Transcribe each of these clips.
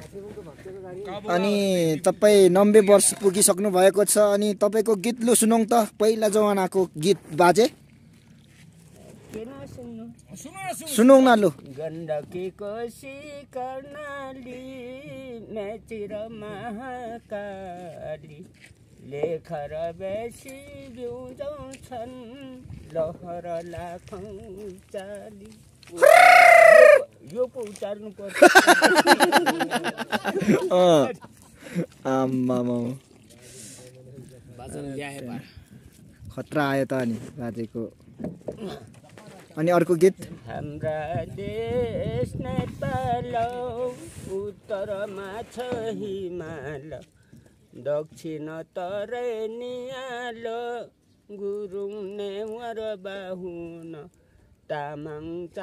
अनि तपाईँ 90 वर्ष पुगिसक्नु भएको छ अनि तपाईँको गीत लु सुनौँ त पहिला जमानाको गीत बाजे सुनौँ न लु गण्डकी कोशी कर्णाली मेचिर महाकाली लेखर बेसी बिउजाउँछन् लहर लाखौँ चाली यो पो उचार्नु पर्छ खतरा आयो त अनि बाजेको अनि अर्को गीत हाम्रा देश नेपाल उत्तरमा छ हिमाल दक्षिण तराई नियाल गुरुङ नेवार बाहुन तामाङ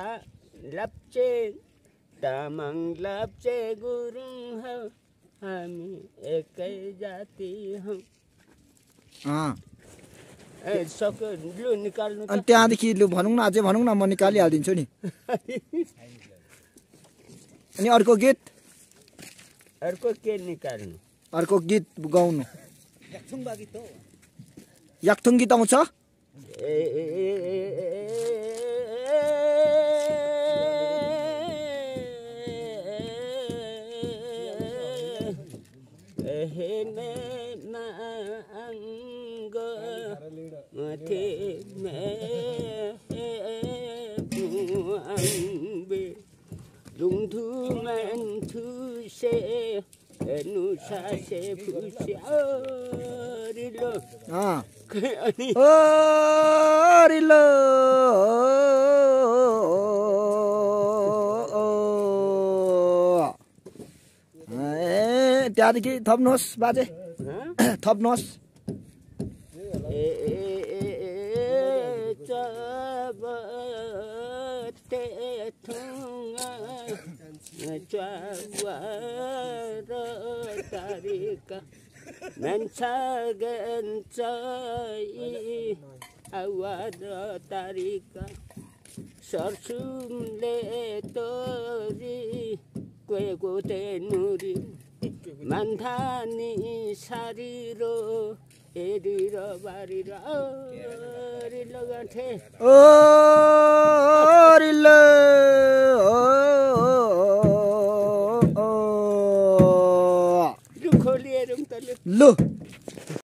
लाप्चे गुरुङ हौ हामी एकै जाति हौ सक्यो लु निकाल्नु अनि त्यहाँदेखि लु भनौँ न अझै भनौँ न म निकालिहालिदिन्छु नि अनि अर्को गीत अर्को के निकाल्नु अर्को गीत गाउनु याक्थुङ गीत आउँछ त्यहाँदेखि थप्नुहोस् बाजे थप्नुहोस् सरसुमले तोरी कोते नुरी मान्थानी सारिरो हेरिर बारिर रिलो गथे रिलो खोलिएर लु